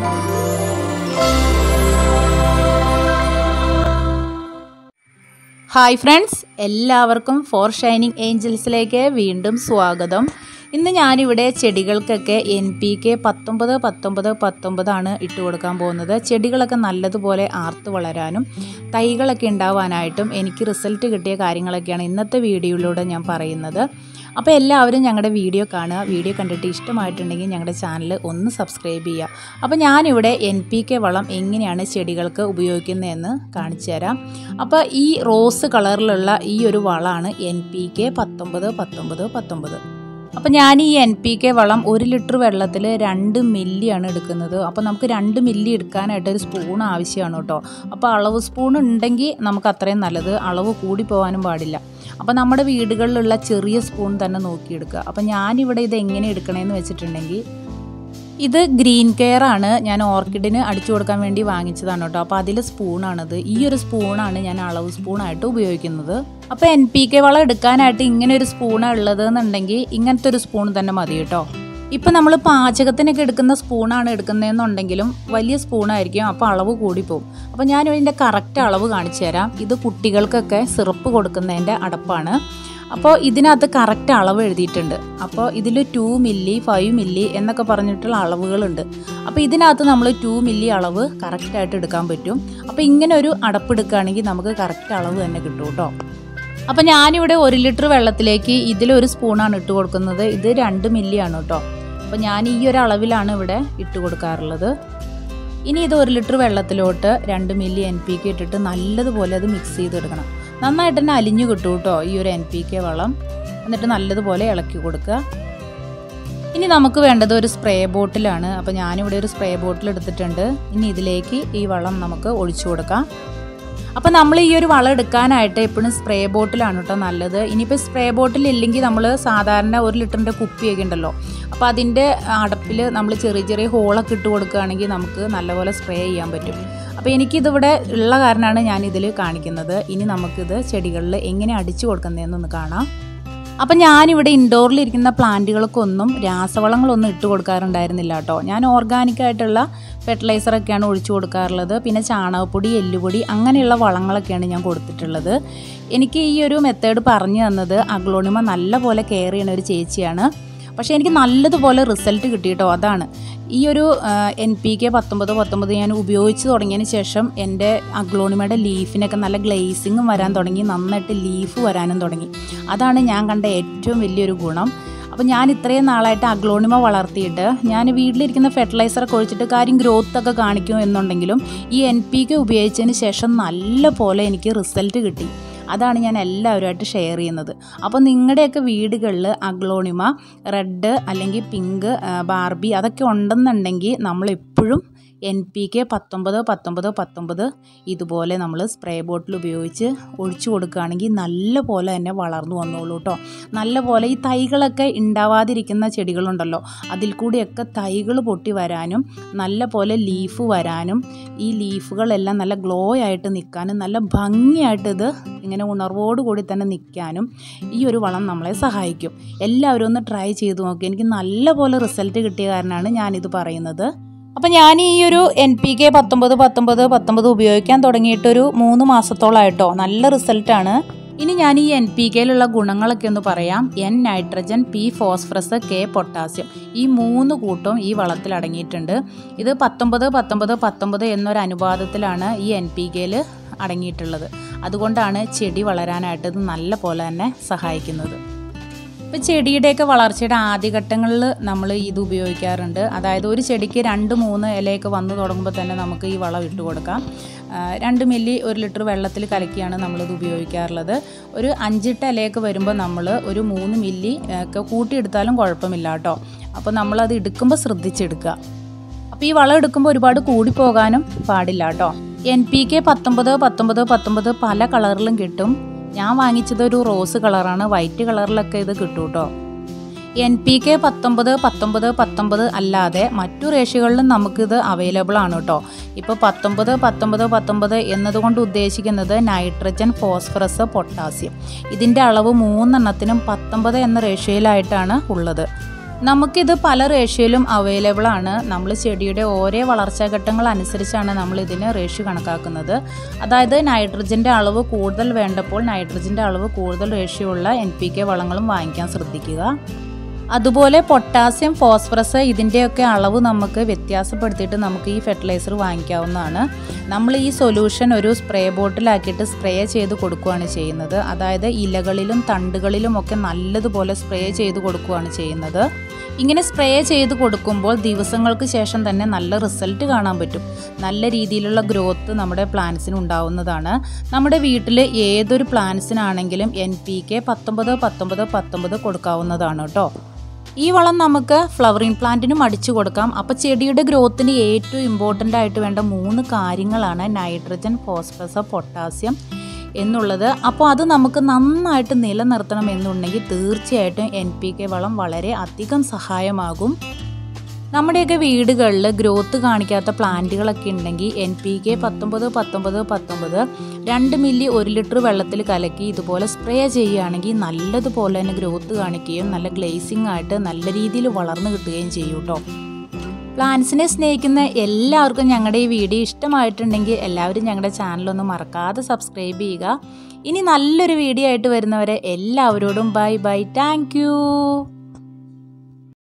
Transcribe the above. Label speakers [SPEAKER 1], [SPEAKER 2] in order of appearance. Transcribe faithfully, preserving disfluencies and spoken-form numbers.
[SPEAKER 1] Hi friends, എല്ലാവർക്കും four shining ഏഞ്ചൽസിലേക്ക് വീണ്ടും സ്വാഗതം. ഇന്ന് ഞാനിവിടെ ചെടികൾക്കൊക്കെ എൻ പി കെ പത്തൊമ്പത് പത്തൊമ്പത് പത്തൊമ്പതാണ് ഇട്ട് കൊടുക്കാൻ പോകുന്നത്. ചെടികളൊക്കെ നല്ലതുപോലെ ആർത്ത് വളരാനും തൈകളൊക്കെ ഉണ്ടാവാനായിട്ടും എനിക്ക് റിസൾട്ട് കിട്ടിയ കാര്യങ്ങളൊക്കെയാണ് ഇന്നത്തെ വീഡിയോയിലൂടെ ഞാൻ പറയുന്നത്. അപ്പോൾ എല്ലാവരും ഞങ്ങളുടെ വീഡിയോ കാണുക. വീഡിയോ കണ്ടിട്ട് ഇഷ്ടമായിട്ടുണ്ടെങ്കിൽ ഞങ്ങളുടെ ചാനൽ ഒന്ന് സബ്സ്ക്രൈബ് ചെയ്യുക. അപ്പോൾ ഞാനിവിടെ എൻ പി കെ വളം എങ്ങനെയാണ് ചെടികൾക്ക് ഉപയോഗിക്കുന്നതെന്ന് കാണിച്ചു തരാം. അപ്പോൾ ഈ റോസ് കളറിലുള്ള ഈ ഒരു വളമാണ് എൻ പി കെ പത്തൊമ്പത് പത്തൊമ്പത് പത്തൊമ്പത്. അപ്പോൾ ഞാൻ ഈ എൻ പി കെ വളം ഒരു ലിറ്റർ വെള്ളത്തിൽ രണ്ട് മില്ലിയാണ് എടുക്കുന്നത്. അപ്പോൾ നമുക്ക് രണ്ട് മില്ലി എടുക്കാനായിട്ട് ഒരു സ്പൂൺ ആവശ്യമാണ് കേട്ടോ. അപ്പോൾ അളവ് സ്പൂൺ ഉണ്ടെങ്കിൽ നമുക്ക് അത്രയും നല്ലത്, അളവ് കൂടി പോകാനും പാടില്ല. അപ്പോൾ നമ്മുടെ വീടുകളിലുള്ള ചെറിയ സ്പൂൺ തന്നെ നോക്കിയെടുക്കുക. അപ്പോൾ ഞാനിവിടെ ഇത് എങ്ങനെ എടുക്കണമെന്ന് വെച്ചിട്ടുണ്ടെങ്കിൽ, ഇത് ഗ്രീൻ കെയർ ആണ്, ഞാൻ ഓർക്കിഡിന് അടിച്ചു കൊടുക്കാൻ വേണ്ടി വാങ്ങിച്ചതാണ് കേട്ടോ. അപ്പോൾ അതിൽ സ്പൂണാണിത്. ഈ ഒരു സ്പൂണാണ് ഞാൻ അളവ് സ്പൂണായിട്ട് ഉപയോഗിക്കുന്നത്. അപ്പോൾ എൻ പി കെ വളം എടുക്കാനായിട്ട് ഇങ്ങനെ ഒരു സ്പൂണാണ് ഉള്ളതെന്നുണ്ടെങ്കിൽ ഇങ്ങനത്തെ ഒരു സ്പൂൺ തന്നെ മതി കേട്ടോ. ഇപ്പം നമ്മൾ പാചകത്തിനൊക്കെ എടുക്കുന്ന സ്പൂണാണ് എടുക്കുന്നതെന്നുണ്ടെങ്കിലും വലിയ സ്പൂണായിരിക്കും, അപ്പോൾ അളവ് കൂടിപ്പോവും. അപ്പോൾ ഞാൻ ഇതിൻ്റെ കറക്റ്റ് അളവ് കാണിച്ചു തരാം. ഇത് കുട്ടികൾക്കൊക്കെ സിറപ്പ് കൊടുക്കുന്നതിൻ്റെ അടപ്പാണ്. അപ്പോൾ ഇതിനകത്ത് കറക്റ്റ് അളവ് എഴുതിയിട്ടുണ്ട്. അപ്പോൾ ഇതിൽ ടു മില്ലി ഫൈവ് മില്ലി എന്നൊക്കെ പറഞ്ഞിട്ടുള്ള അളവുകളുണ്ട്. അപ്പോൾ ഇതിനകത്ത് നമ്മൾ ടു മില്ലി അളവ് കറക്റ്റായിട്ട് എടുക്കാൻ പറ്റും. അപ്പോൾ ഇങ്ങനെ ഒരു അടപ്പ് എടുക്കുകയാണെങ്കിൽ നമുക്ക് കറക്റ്റ് അളവ് തന്നെ കിട്ടും കേട്ടോ. അപ്പോൾ ഞാനിവിടെ ഒരു ലിറ്റർ വെള്ളത്തിലേക്ക് ഇതിലൊരു സ്പൂണാണ് ഇട്ട് കൊടുക്കുന്നത്. ഇത് രണ്ട് മില്ലിയാണ് കേട്ടോ. അപ്പോൾ ഞാൻ ഈ ഒരു അളവിലാണ് ഇവിടെ ഇട്ട് കൊടുക്കാറുള്ളത്. ഇനി ഇത് ഒരു ലിറ്റർ വെള്ളത്തിലോട്ട് രണ്ട് മില്ലി എൻ പി കെ ഇട്ടിട്ട് നല്ലതുപോലെ അത് മിക്സ് ചെയ്തെടുക്കണം. നന്നായിട്ട് തന്നെ അലിഞ്ഞു കിട്ടും കേട്ടോ ഈ ഒരു എൻ പി കെ വളം. എന്നിട്ട് നല്ലതുപോലെ ഇളക്കി കൊടുക്കുക. ഇനി നമുക്ക് വേണ്ടത് ഒരു സ്പ്രേ ബോട്ടിലാണ്. അപ്പോൾ ഞാനിവിടെ ഒരു സ്പ്രേ ബോട്ടിൽ എടുത്തിട്ടുണ്ട്. ഇനി ഇതിലേക്ക് ഈ വളം നമുക്ക് ഒഴിച്ചു കൊടുക്കാം. അപ്പോൾ നമ്മൾ ഈ ഒരു വളം എടുക്കാനായിട്ട് എപ്പോഴും സ്പ്രേ ബോട്ടിലാണ് കേട്ടോ നല്ലത്. ഇനിയിപ്പോൾ സ്പ്രേ ബോട്ടിൽ ഇല്ലെങ്കിൽ നമ്മൾ സാധാരണ ഒരു ലിറ്ററിൻ്റെ കുപ്പിയൊക്കെ ഉണ്ടല്ലോ, അപ്പോൾ അതിൻ്റെ അടപ്പിൽ നമ്മൾ ചെറിയ ചെറിയ ഹോളൊക്കെ ഇട്ട് കൊടുക്കുകയാണെങ്കിൽ നമുക്ക് നല്ലപോലെ സ്പ്രേ ചെയ്യാൻ പറ്റും. അപ്പോൾ എനിക്കിതിവിടെ ഉള്ള കാരണമാണ് ഞാനിതിൽ കാണിക്കുന്നത്. ഇനി നമുക്കിത് ചെടികളിൽ എങ്ങനെ അടിച്ചു കൊടുക്കുന്നതെന്നൊന്ന് കാണാം. അപ്പം ഞാനിവിടെ ഇൻഡോറിലിരിക്കുന്ന പ്ലാന്റുകൾക്കൊന്നും രാസവളങ്ങളൊന്നും ഇട്ട് കൊടുക്കാറുണ്ടായിരുന്നില്ല കേട്ടോ. ഞാൻ ഓർഗാനിക്കായിട്ടുള്ള ഫെർട്ടിലൈസറൊക്കെയാണ് ഒഴിച്ചു കൊടുക്കാറുള്ളത്. പിന്നെ ചാണകപ്പൊടി, എല്ലുപൊടി അങ്ങനെയുള്ള വളങ്ങളൊക്കെയാണ് ഞാൻ കൊടുത്തിട്ടുള്ളത്. എനിക്ക് ഈ ഒരു മെത്തേഡ് പറഞ്ഞു തന്നത് അഗ്ലോണിമ നല്ല പോലെ കെയർ ചെയ്യുന്ന ഒരു ചേച്ചിയാണ്. പക്ഷേ എനിക്ക് നല്ലതുപോലെ റിസൾട്ട് കിട്ടി കേട്ടോ. അതാണ് ഈ ഒരു എൻ പി കെ പത്തൊമ്പത് പത്തൊമ്പത് ഞാൻ ഉപയോഗിച്ച് തുടങ്ങിയതിന് ശേഷം എൻ്റെ അഗ്ലോണിമയുടെ ലീഫിനൊക്കെ നല്ല ഗ്ലേസിങ്ങും വരാൻ തുടങ്ങി, നന്നായിട്ട് ലീഫ് വരാനും തുടങ്ങി. അതാണ് ഞാൻ കണ്ട ഏറ്റവും വലിയൊരു ഗുണം. അപ്പോൾ ഞാൻ ഇത്രയും നാളായിട്ട് അഗ്ലോണിമ വളർത്തിയിട്ട് ഞാൻ വീട്ടിലിരിക്കുന്ന ഫെർട്ടിലൈസറൊക്കെ ഒഴിച്ചിട്ട് കാര്യം ഗ്രോത്തൊക്കെ കാണിക്കും എന്നുണ്ടെങ്കിലും ഈ എൻ പി കെ ഉപയോഗിച്ചതിന് ശേഷം നല്ല പോലെ എനിക്ക് റിസൾട്ട് കിട്ടി. അതാണ് ഞാൻ എല്ലാവരുമായിട്ട് ഷെയർ ചെയ്യുന്നത്. അപ്പോൾ നിങ്ങളുടെയൊക്കെ വീടുകളിൽ അഗ്ലോണിമ റെഡ് അല്ലെങ്കിൽ പിങ്ക്, ബാർബി അതൊക്കെ ഉണ്ടെന്നുണ്ടെങ്കിൽ നമ്മളെപ്പോഴും എൻ പി കെ പത്തൊമ്പത് പത്തൊമ്പത് പത്തൊമ്പത് ഇതുപോലെ നമ്മൾ സ്പ്രേ ബോട്ടിൽ ഉപയോഗിച്ച് ഒഴിച്ചു കൊടുക്കുകയാണെങ്കിൽ നല്ല പോലെ തന്നെ വളർന്നു വന്നോളൂ കേട്ടോ. നല്ല പോലെ ഈ തൈകളൊക്കെ ഉണ്ടാവാതിരിക്കുന്ന ചെടികളുണ്ടല്ലോ, അതിൽ കൂടിയൊക്കെ തൈകൾ പൊട്ടി വരാനും നല്ല പോലെ ലീഫ് വരാനും ഈ ലീഫുകളെല്ലാം നല്ല ഗ്ലോ ആയിട്ട് നിൽക്കാനും നല്ല ഭംഗിയായിട്ട് ഇത് ഇങ്ങനെ ഉണർവോടുകൂടി തന്നെ നിൽക്കാനും ഈ ഒരു വളം നമ്മളെ സഹായിക്കും. എല്ലാവരും ഒന്ന് ട്രൈ ചെയ്ത് നോക്കി. എനിക്ക് നല്ല പോലെ റിസൾട്ട് കിട്ടിയ കാരണമാണ് ഞാനിത് പറയുന്നത്. അപ്പം ഞാൻ ഈ ഒരു എൻ പി കെ പത്തൊമ്പത് പത്തൊമ്പത് പത്തൊമ്പത് ഉപയോഗിക്കാൻ തുടങ്ങിയിട്ടൊരു മൂന്ന് മാസത്തോളമായിട്ടോ. നല്ല റിസൾട്ടാണ്. ഇനി ഞാൻ ഈ എൻ പി കെയിലുള്ള ഗുണങ്ങളൊക്കെ ഒന്ന് പറയാം. N nitrogen, P phosphorus, K potassium, ഈ മൂന്ന് കൂട്ടവും ഈ വളത്തിൽ അടങ്ങിയിട്ടുണ്ട്. ഇത് പത്തൊമ്പത് പത്തൊമ്പത് പത്തൊമ്പത് എന്നൊരു അനുപാതത്തിലാണ് ഈ എൻ പി കെയിൽ അടങ്ങിയിട്ടുള്ളത്. അതുകൊണ്ടാണ് ചെടി വളരാനായിട്ട് ഇത് നല്ല പോലെ തന്നെ സഹായിക്കുന്നത്. ഇപ്പോൾ ചെടിയുടെയൊക്കെ വളർച്ചയുടെ ആദ്യഘട്ടങ്ങളിൽ നമ്മൾ ഇത് ഉപയോഗിക്കാറുണ്ട്. അതായത് ഒരു ചെടിക്ക് രണ്ട് മൂന്ന് ഇലയൊക്കെ വന്നു തുടങ്ങുമ്പോൾ തന്നെ നമുക്ക് ഈ വളം ഇട്ട് കൊടുക്കാം. രണ്ട് മില്ലി ഒരു ലിറ്റർ വെള്ളത്തിൽ കലക്കിയാണ് നമ്മളിത് ഉപയോഗിക്കാറുള്ളത്. ഒരു അഞ്ചിട്ട ഇലയൊക്കെ വരുമ്പോൾ നമ്മൾ ഒരു മൂന്ന് മില്ലി ഒക്കെ കൂട്ടിയെടുത്താലും കുഴപ്പമില്ല കേട്ടോ. അപ്പോൾ നമ്മളത് എടുക്കുമ്പോൾ ശ്രദ്ധിച്ചെടുക്കുക. അപ്പോൾ ഈ വളം എടുക്കുമ്പോൾ ഒരുപാട് കൂടിപ്പോകാനും പാടില്ല കേട്ടോ. എൻ പി കെ പത്തൊമ്പത് പത്തൊമ്പത് പത്തൊമ്പത് പല കളറിലും കിട്ടും. ഞാൻ വാങ്ങിച്ചത് ഒരു റോസ് കളറാണ്, വൈറ്റ് കളറിലൊക്കെ ഇത് കിട്ടും കേട്ടോ. എൻ പി കെ പത്തൊമ്പത് പത്തൊമ്പത് പത്തൊമ്പത് അല്ലാതെ മറ്റു റേഷ്യകളിലും നമുക്കിത് അവൈലബിൾ ആണ് കേട്ടോ. ഇപ്പോൾ പത്തൊമ്പത് പത്തൊമ്പത് പത്തൊമ്പത് എന്നതുകൊണ്ട് ഉദ്ദേശിക്കുന്നത് നൈട്രജൻ, ഫോസ്ഫറസ്, പൊട്ടാസ്യം. ഇതിൻ്റെ അളവ് മൂന്നെണ്ണത്തിനും പത്തൊമ്പത് എന്ന റേഷ്യയിലായിട്ടാണ് ഉള്ളത്. നമുക്കിത് പല റേഷ്യോയിലും അവൈലബിൾ ആണ്. നമ്മൾ ചെടിയുടെ ഓരോ വളർച്ചാഘട്ടങ്ങൾ അനുസരിച്ചാണ് നമ്മൾ ഇതിന് റേഷ്യോ കണക്കാക്കുന്നത്. അതായത് നൈട്രജൻ്റെ അളവ് കൂടുതൽ വേണ്ടപ്പോൾ നൈട്രജൻ്റെ അളവ് കൂടുതൽ റേഷ്യോ ഉള്ള എൻ പി കെ വളങ്ങളും വാങ്ങിക്കാൻ ശ്രദ്ധിക്കുക. അതുപോലെ പൊട്ടാസ്യം, ഫോസ്ഫറസ് ഇതിൻ്റെയൊക്കെ അളവ് നമുക്ക് വ്യത്യാസപ്പെടുത്തിയിട്ട് നമുക്ക് ഈ ഫെർട്ടിലൈസർ വാങ്ങിക്കാവുന്നതാണ്. നമ്മൾ ഈ സൊല്യൂഷൻ ഒരു സ്പ്രേ ബോട്ടിലാക്കിയിട്ട് സ്പ്രേ ചെയ്ത് കൊടുക്കുകയാണ് ചെയ്യുന്നത്. അതായത് ഇലകളിലും തണ്ടുകളിലും ഒക്കെ നല്ലതുപോലെ സ്പ്രേ ചെയ്ത് കൊടുക്കുകയാണ് ചെയ്യുന്നത്. ഇങ്ങനെ സ്പ്രേ ചെയ്ത് കൊടുക്കുമ്പോൾ ദിവസങ്ങൾക്ക് ശേഷം തന്നെ നല്ല റിസൾട്ട് കാണാൻ പറ്റും. നല്ല രീതിയിലുള്ള ഗ്രോത്ത് നമ്മുടെ പ്ലാന്റ്സിന് ഉണ്ടാവുന്നതാണ്. നമ്മുടെ വീട്ടിൽ ഏതൊരു പ്ലാന്റ്സിനാണെങ്കിലും എൻ പി കെ പത്തൊമ്പത് പത്തൊമ്പത് പത്തൊമ്പത് കൊടുക്കാവുന്നതാണ് കേട്ടോ. ഈ വളം നമുക്ക് ഫ്ലവറിങ് പ്ലാന്റിനും അടിച്ചു കൊടുക്കാം. അപ്പോൾ ചെടിയുടെ ഗ്രോത്തിന് ഏറ്റവും ഇമ്പോർട്ടൻ്റ് ആയിട്ട് വേണ്ട മൂന്ന് കാര്യങ്ങളാണ് നൈട്രജൻ, ഫോസ്ഫറസ്, പൊട്ടാസ്യം എന്നുള്ളത്. അപ്പോൾ അത് നമുക്ക് നന്നായിട്ട് നിലനിർത്തണം എന്നുണ്ടെങ്കിൽ തീർച്ചയായിട്ടും എൻ പി കെ വളം വളരെ അധികം സഹായമാകും. നമ്മുടെയൊക്കെ വീടുകളിൽ ഗ്രോത്ത് കാണിക്കാത്ത പ്ലാന്റുകളൊക്കെ ഉണ്ടെങ്കിൽ എൻ പി കെ പത്തൊമ്പത് പത്തൊമ്പത് പത്തൊമ്പത് രണ്ട് മില്ലി ഒരു ലിറ്റർ വെള്ളത്തിൽ കലക്കി ഇതുപോലെ സ്പ്രേ ചെയ്യുകയാണെങ്കിൽ നല്ലതുപോലെ തന്നെ ഗ്രോത്ത് കാണിക്കുകയും നല്ല ഗ്ലേസിംഗ് ആയിട്ട് നല്ല രീതിയിൽ വളർന്നു കിട്ടുകയും ചെയ്യും കേട്ടോ. പ്ലാന്റ്സിനെ സ്നേഹിക്കുന്ന എല്ലാവർക്കും ഞങ്ങളുടെ ഈ വീഡിയോ ഇഷ്ടമായിട്ടുണ്ടെങ്കിൽ എല്ലാവരും ഞങ്ങളുടെ ചാനലൊന്ന് മറക്കാതെ സബ്സ്ക്രൈബ് ചെയ്യുക. ഇനി നല്ലൊരു വീഡിയോ ആയിട്ട് വരുന്നവരെ എല്ലാവരോടും ബൈ ബൈ, താങ്ക് യു.